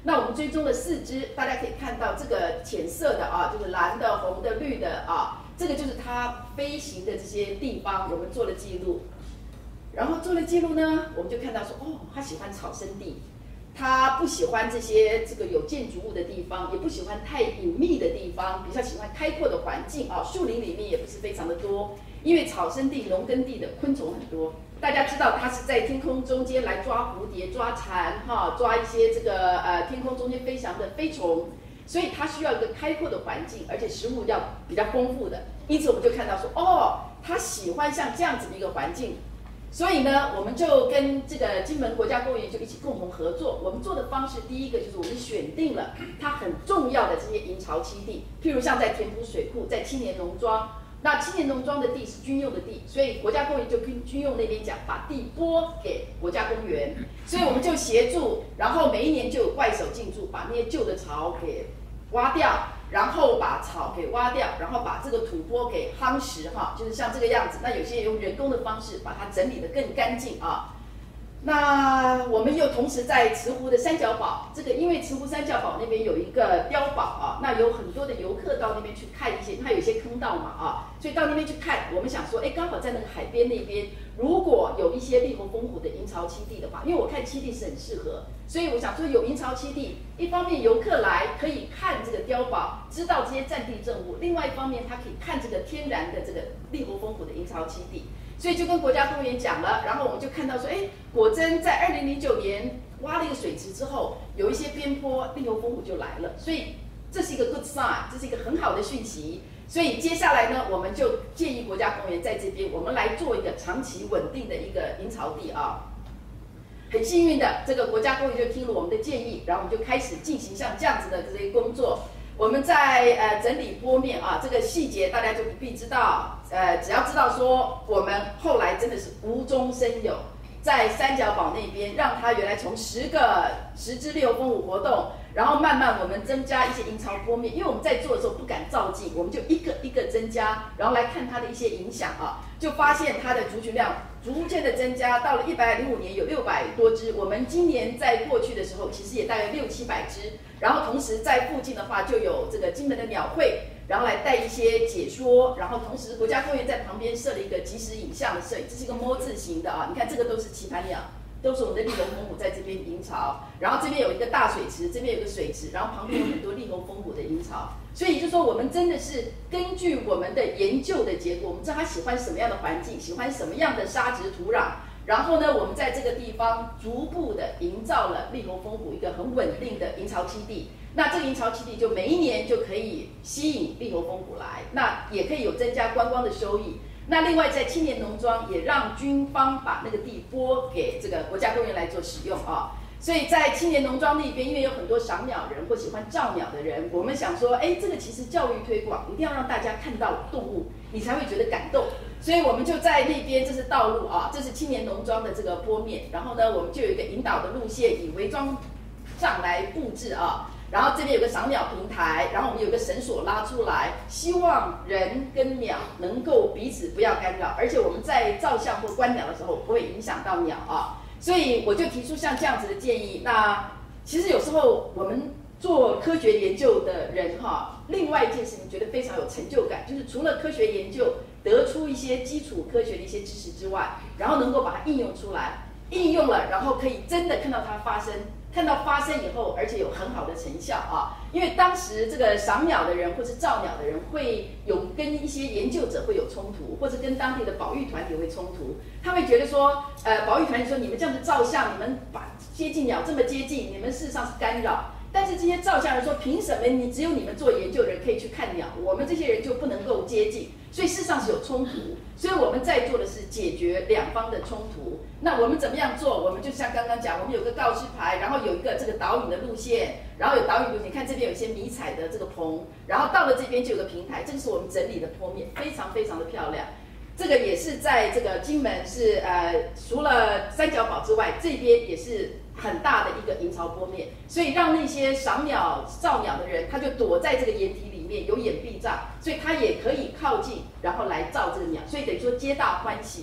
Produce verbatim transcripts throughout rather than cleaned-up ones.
那我们追踪了四只，大家可以看到这个浅色的啊，就是蓝的、红的、绿的啊，这个就是它飞行的这些地方，我们做了记录。然后做了记录呢，我们就看到说，哦，它喜欢草生地。 他不喜欢这些这个有建筑物的地方，也不喜欢太隐秘的地方，比较喜欢开阔的环境啊。树林里面也不是非常的多，因为草生地、农耕地的昆虫很多。大家知道它是在天空中间来抓蝴蝶、抓蝉，哈，抓一些这个呃天空中间飞翔的飞虫，所以它需要一个开阔的环境，而且食物要比较丰富的。因此我们就看到说，哦，它喜欢像这样子的一个环境。 所以呢，我们就跟这个金门国家公园就一起共同合作。我们做的方式，第一个就是我们选定了它很重要的这些营巢栖地，譬如像在田埔水库，在青年农庄。那青年农庄的地是军用的地，所以国家公园就跟军用那边讲，把地拨给国家公园。所以我们就协助，然后每一年就有怪手进驻，把那些旧的巢给挖掉。 然后把草给挖掉，然后把这个土坡给夯实哈，就是像这个样子。那有些人用人工的方式把它整理得更干净啊。那我们又同时在慈湖的三角堡，这个因为慈湖三角堡那边有一个碉堡啊，那有很多的游客到那边去看一些，它有一些坑道嘛啊，所以到那边去看。我们想说，哎，刚好在那个海边那边，如果有一些利猴蜂虎的营巢栖地的话，因为我看栖地是很适合。 所以我想说，有营巢栖地，一方面游客来可以看这个碉堡，知道这些战地政务；另外一方面，他可以看这个天然的这个利猴蜂虎的营巢栖地。所以就跟国家公园讲了，然后我们就看到说，哎，果真在二零零九年挖了一个水池之后，有一些边坡利猴蜂虎就来了，所以这是一个 good sign， 这是一个很好的讯息。所以接下来呢，我们就建议国家公园在这边，我们来做一个长期稳定的一个营巢地啊。 很幸运的，这个国家公园就听了我们的建议，然后我们就开始进行像这样子的这些工作。我们在呃整理坡面啊，这个细节大家就不必知道，呃，只要知道说我们后来真的是无中生有，在三角堡那边，让它原来从十个十只利猴蜂虎活动，然后慢慢我们增加一些营巢坡面，因为我们在做的时候不敢照镜，我们就一个一个增加，然后来看它的一些影响啊，就发现它的族群量 逐渐的增加，到了一百零五年有六百多只。我们今年在过去的时候，其实也大约六七百只。然后同时在附近的话，就有这个金门的鸟会，然后来带一些解说。然后同时国家公园在旁边设了一个即时影像的摄影，这是一个 M 字形的啊。你看这个都是棋盘鸟，都是我们的利猴蜂虎在这边营巢。然后这边有一个大水池，这边有个水池，然后旁边有很多利猴蜂虎的营巢。 所以就说我们真的是根据我们的研究的结果，我们知道他喜欢什么样的环境，喜欢什么样的沙质土壤，然后呢，我们在这个地方逐步的营造了利猴蜂虎一个很稳定的营巢栖地。那这个营巢栖地就每一年就可以吸引利猴蜂虎来，那也可以有增加观光的收益。那另外在青年农庄也让军方把那个地拨给这个国家公园来做使用啊。 所以在青年农庄那边，因为有很多赏鸟人或喜欢照鸟的人，我们想说，哎，这个其实教育推广一定要让大家看到动物，你才会觉得感动。所以我们就在那边，这是道路啊，这是青年农庄的这个坡面。然后呢，我们就有一个引导的路线，以围桩上来布置啊。然后这边有个赏鸟平台，然后我们有个绳索拉出来，希望人跟鸟能够彼此不要干扰，而且我们在照相或观鸟的时候不会影响到鸟啊。 所以我就提出像这样子的建议。那其实有时候我们做科学研究的人哈，另外一件事情觉得非常有成就感，就是除了科学研究得出一些基础科学的一些知识之外，然后能够把它应用出来，应用了，然后可以真的看到它发生，看到发生以后，而且有很好的成效啊。因为当时这个赏鸟的人或是照鸟的人会有跟一些研究者会有冲突，或者跟当地的保育团体会冲突。他会觉得说，呃，保育团体说你们这样子照相，你们把接近鸟这么接近，你们事实上是干扰。但是这些照相人说，凭什么你只有你们做研究的人可以去看鸟，我们这些人就不能够接近？所以事实上是有冲突。所以我们在做的是解决两方的冲突。那我们怎么样做？我们就像刚刚讲，我们有个告示牌，然后有一个这个导引的路线，然后有导引路线，看这边有一些迷彩的这个棚，然后到了这边就有个平台，这个是我们整理的坡面，非常非常的漂亮。这个也是在这个金门是呃，除了三角堡之外，这边也是很大的一个营巢坡面，所以让那些赏鸟、照鸟的人，他就躲在这个岩体里面，有掩蔽障，所以他也可以靠近，然后来照这个鸟，所以等于说皆大欢喜啊。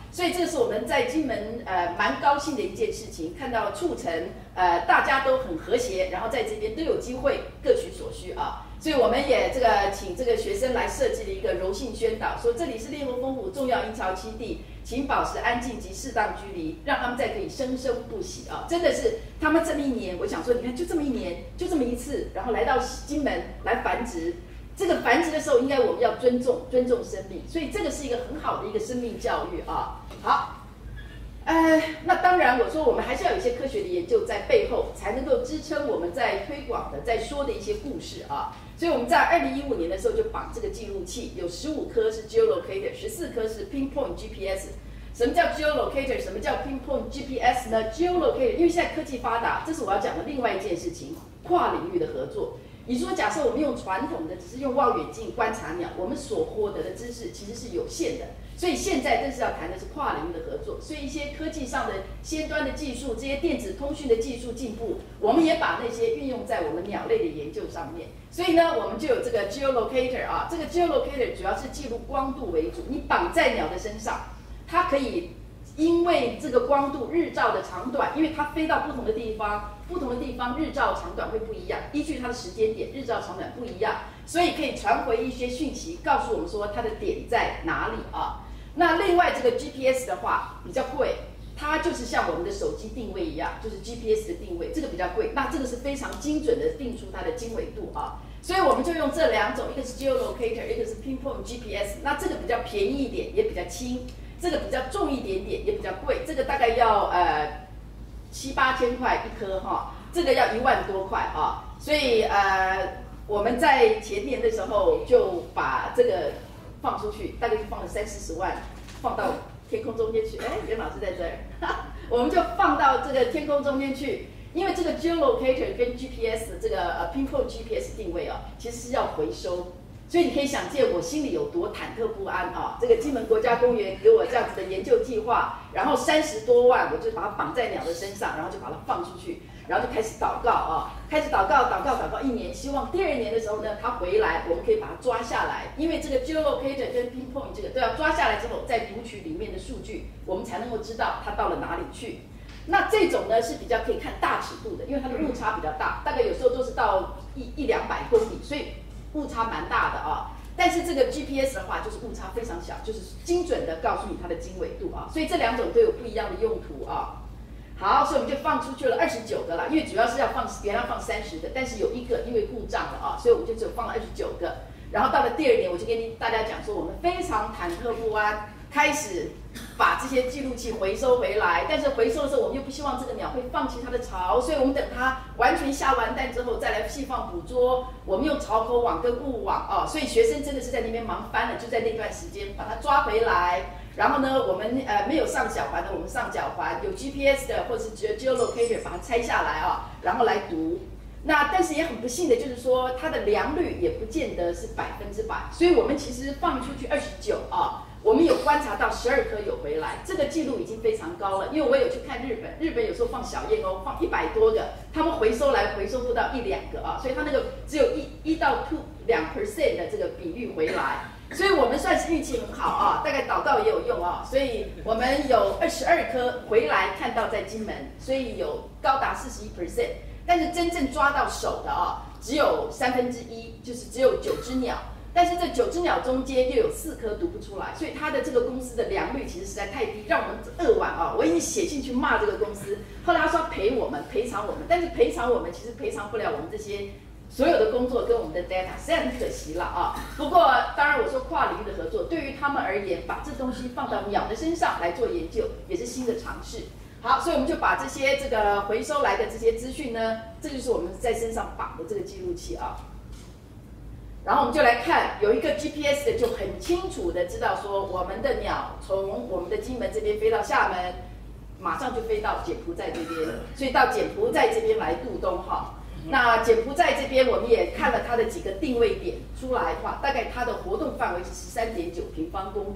所以这是我们在金门呃蛮高兴的一件事情，看到促成呃大家都很和谐，然后在这边都有机会各取所需啊。所以我们也这个请这个学生来设计了一个柔性宣导，说这里是烈火风湖重要营巢基地，请保持安静及适当距离，让他们再可以生生不息啊！真的是他们这么一年，我想说，你看就这么一年，就这么一次，然后来到金门来繁殖。这个繁殖的时候，应该我们要尊重尊重生命，所以这个是一个很好的一个生命教育啊。好。呃，那当然，我说我们还是要有一些科学的研究在背后，才能够支撑我们在推广的、在说的一些故事啊。所以我们在二零一五年的时候就绑这个记录器，有十五颗是 geolocator， 十四颗是 pinpoint G P S。什么叫 geolocator？ 什么叫 pinpoint G P S 呢 ？geolocator， 因为现在科技发达，这是我要讲的另外一件事情，跨领域的合作。你说，假设我们用传统的，只是用望远镜观察鸟，我们所获得的知识其实是有限的。所以现在正是要谈的是跨领域的合作。所以一些科技上的先端的技术，这些电子通讯的技术进步，我们也把那些运用在我们鸟类的研究上面。所以呢，我们就有这个 geolocator 啊，这个 geolocator 主要是记录光度为主，你绑在鸟的身上，它可以因为这个光度日照的长短，因为它飞到不同的地方，不同的地方日照长短会不一样，依据它的时间点，日照长短不一样，所以可以传回一些讯息，告诉我们说它的点在哪里啊。那另外这个 G P S 的话比较贵，它就是像我们的手机定位一样，就是 G P S 的定位，这个比较贵。那这个是非常精准的定出它的经纬度啊，所以我们就用这两种，一个是 geolocator， 一个是 pinpoint G P S。那这个比较便宜一点，也比较轻。这个比较重一点点，也比较贵，这个大概要呃七八千块一颗哈，这个要一万多块啊。所以呃我们在前年的时候就把这个放出去，大概就放了三四十万，放到天空中间去。哎，袁老师在这儿，我们就放到这个天空中间去，因为这个 geolocator 跟 G P S 这个呃 pinpoint G P S 定位啊，其实是要回收。所以你可以想见我心里有多忐忑不安啊！这个金门国家公园给我这样子的研究计划，然后三十多万，我就把它绑在鸟的身上，然后就把它放出去，然后就开始祷告啊，开始祷告，祷告，祷告一年，希望第二年的时候呢，它回来，我们可以把它抓下来，因为这个 geolocator 跟 pinpoint 这个都要抓下来之后，再读取里面的数据，我们才能够知道它到了哪里去。那这种呢是比较可以看大尺度的，因为它的误差比较大，大概有时候都是到一一两百公里，所以误差蛮大的啊。但是这个 G P S 的话，就是误差非常小，就是精准的告诉你它的经纬度啊。所以这两种都有不一样的用途啊。好，所以我们就放出去了二十九个了，因为主要是要放原来放三十个，但是有一个因为故障了啊，所以我们就只有放了二十九个。然后到了第二年，我就跟大家讲说，我们非常忐忑不安，开始把这些记录器回收回来。但是回收的时候，我们又不希望这个鸟会放弃它的巢，所以我们等它完全下完蛋之后再来细放捕捉。我们用巢口网跟雾网啊，所以学生真的是在那边忙翻了，就在那段时间把它抓回来。然后呢，我们呃没有上脚环的，我们上脚环；有 G P S 的或者是 geolocator 把它拆下来啊，然后来读。那但是也很不幸的就是说，它的良率也不见得是百分之百，所以我们其实放出去二十九啊，我们有观察到十二颗有回来，这个记录已经非常高了。因为我有去看日本，日本有时候放小燕鸥放一百多个，他们回收来回收不到一两个啊，所以它那个只有一一到 two 两 percent 的这个比率回来。所以我们算是运气很好啊，大概祷告也有用啊，所以我们有二十二颗回来看到在金门，所以有高达四十一 percent， 但是真正抓到手的啊，只有三分之一，就是只有九只鸟，但是这九只鸟中间又有四颗读不出来，所以它的这个公司的良率其实实在太低，让我们扼腕啊！我已经写信去骂这个公司，后来他说赔我们，赔偿我们，但是赔偿我们其实赔偿不了我们这些。所有的工作跟我们的 data 实在很可惜了啊！不过当然我说跨领域的合作，对于他们而言，把这东西放到鸟的身上来做研究，也是新的尝试。好，所以我们就把这些这个回收来的这些资讯呢，这就是我们在身上绑的这个记录器啊。然后我们就来看，有一个 G P S 的就很清楚的知道说，我们的鸟从我们的金门这边飞到厦门，马上就飞到柬埔寨这边，所以到柬埔寨这边来渡冬哈。那柬埔寨这边，我们也看了它的几个定位点出来的话，大概它的活动范围是十三点九平方公里。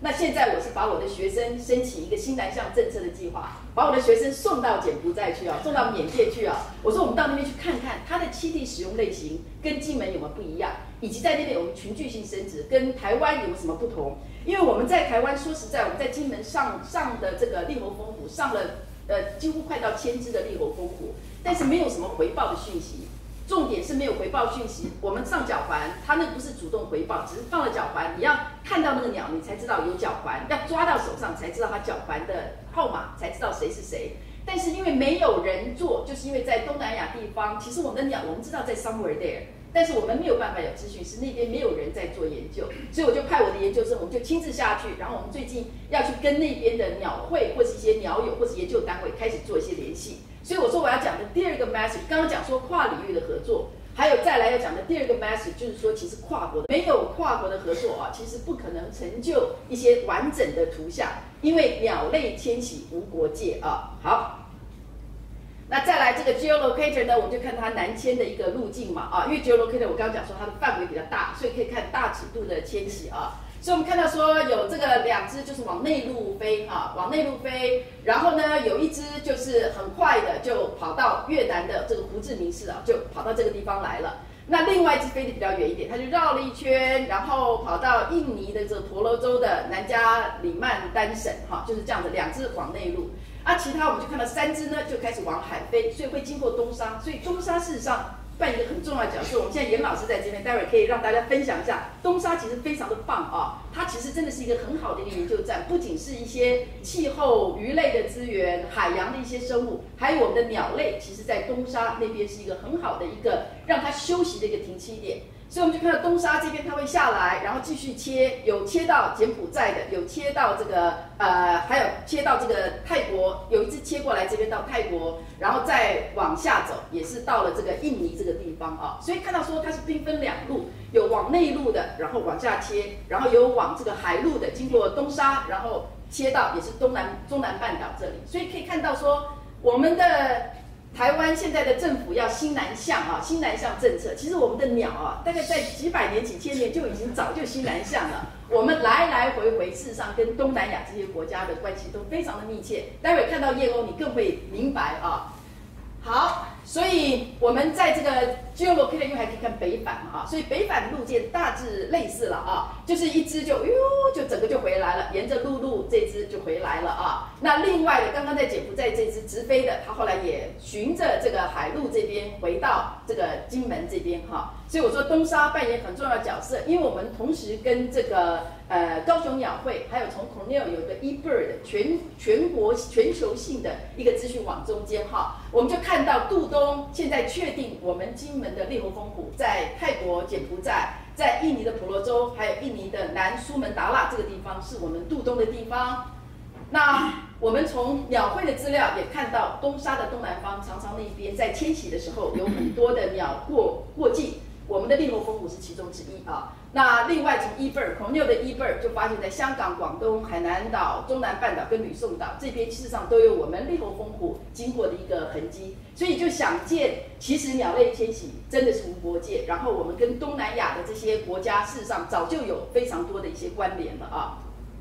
那现在我是把我的学生申请一个新南向政策的计划，把我的学生送到柬埔寨去啊，送到缅甸去啊。我说我们到那边去看看它的栖地使用类型跟金门有没有不一样，以及在那边有没有群聚性生殖，跟台湾有没有什么不同？因为我们在台湾说实在，我们在金门上上的这个利猴蜂虎上了呃几乎快到千只的利猴蜂虎，但是没有什么回报的讯息。重点是没有回报讯息，我们上脚环，它那不是主动回报，只是放了脚环，你要看到那个鸟，你才知道有脚环，要抓到手上才知道它脚环的号码，才知道谁是谁。但是因为没有人做，就是因为在东南亚地方，其实我们的鸟我们知道在 somewhere there， 但是我们没有办法有资讯，是那边没有人在做研究，所以我就派我的研究生，我们就亲自下去，然后我们最近要去跟那边的鸟会或是一些鸟友或是研究单位开始做一些联系。所以我说我要讲的第二个 message， 刚刚讲说跨领域的合作，还有再来要讲的第二个 message 就是说，其实跨国的没有跨国的合作啊，其实不可能成就一些完整的图像，因为鸟类迁徙无国界啊。好，那再来这个 geolocator 呢，我们就看它南迁的一个路径嘛啊，因为 geolocator 我刚刚讲说它的范围比较大，所以可以看大尺度的迁徙啊。所以我们看到说有这个两只就是往内陆飞啊，往内陆飞，然后呢有一只就是很快的就跑到越南的这个胡志明市啊，就跑到这个地方来了。那另外一只飞得比较远一点，它就绕了一圈，然后跑到印尼的这个婆罗洲的南加里曼丹省哈，就是这样的两只往内陆。啊，其他我们就看到三只呢就开始往海飞，所以会经过东沙，所以东沙事实上扮演一个很重要的角色。我们现在严老师在这边，待会儿可以让大家分享一下，东沙其实非常的棒啊，它其实真的是一个很好的一个研究站，不仅是一些气候、鱼类的资源、海洋的一些生物，还有我们的鸟类，其实在东沙那边是一个很好的一个让它休息的一个停栖点。所以我们就看到东沙这边它会下来，然后继续切，有切到柬埔寨的，有切到这个呃，还有切到这个泰国，有一只切过来这边到泰国，然后再往下走，也是到了这个印尼这个地方啊。所以看到说它是兵分两路，有往内陆的，然后往下切，然后有往这个海路的，经过东沙，然后切到也是东南中南半岛这里。所以可以看到说我们的台湾现在的政府要新南向啊，新南向政策，其实我们的鸟啊，大概在几百年、几千年就已经早就新南向了。我们来来回回，事实上跟东南亚这些国家的关系都非常的密切。待会看到燕鸥，你更会明白啊。好，所以我们在这个 geolocator 又还可以看北返嘛啊，所以北返路线大致类似了啊，就是一只就哟就整个就回来了，沿着陆路这只就回来了啊。那另外的刚刚在柬埔寨这只直飞的，它后来也循着这个海路这边回到这个金门这边哈。所以我说东沙扮演很重要的角色，因为我们同时跟这个呃高雄鸟会，还有从 Cornell 有个 eBird 全全国全球性的一个资讯网中间哈，我们就看到杜东现在确定我们金门的利猴蜂虎在泰国柬埔寨，在印尼的婆罗洲，还有印尼的南苏门答腊这个地方是我们杜东的地方。那我们从鸟会的资料也看到，东沙的东南方常常那边在迁徙的时候有很多的鸟过过境。我们的利猴蜂虎是其中之一啊。那另外从 eBird 孔六的 eBird 就发现，在香港、广东、海南岛、中南半岛跟吕宋岛这边，事实上都有我们利猴蜂虎经过的一个痕迹。所以就想见，其实鸟类迁徙真的是无国界。然后我们跟东南亚的这些国家，事实上早就有非常多的一些关联了啊。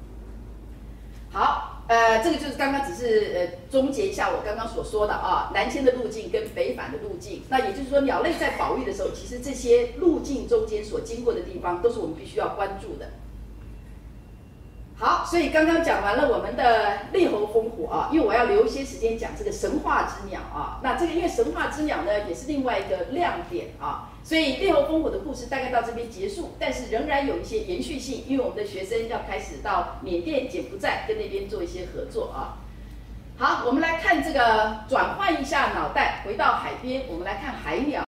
好。呃，这个就是刚刚只是呃总结一下我刚刚所说的啊，南迁的路径跟北返的路径。那也就是说，鸟类在保育的时候，其实这些路径中间所经过的地方，都是我们必须要关注的。好，所以刚刚讲完了我们的利猴蜂虎啊，因为我要留一些时间讲这个神话之鸟啊。那这个因为神话之鸟呢，也是另外一个亮点啊。所以利猴蜂虎的故事大概到这边结束，但是仍然有一些延续性，因为我们的学生要开始到缅甸、柬埔寨跟那边做一些合作啊。好，我们来看这个转换一下脑袋，回到海边，我们来看海鸟。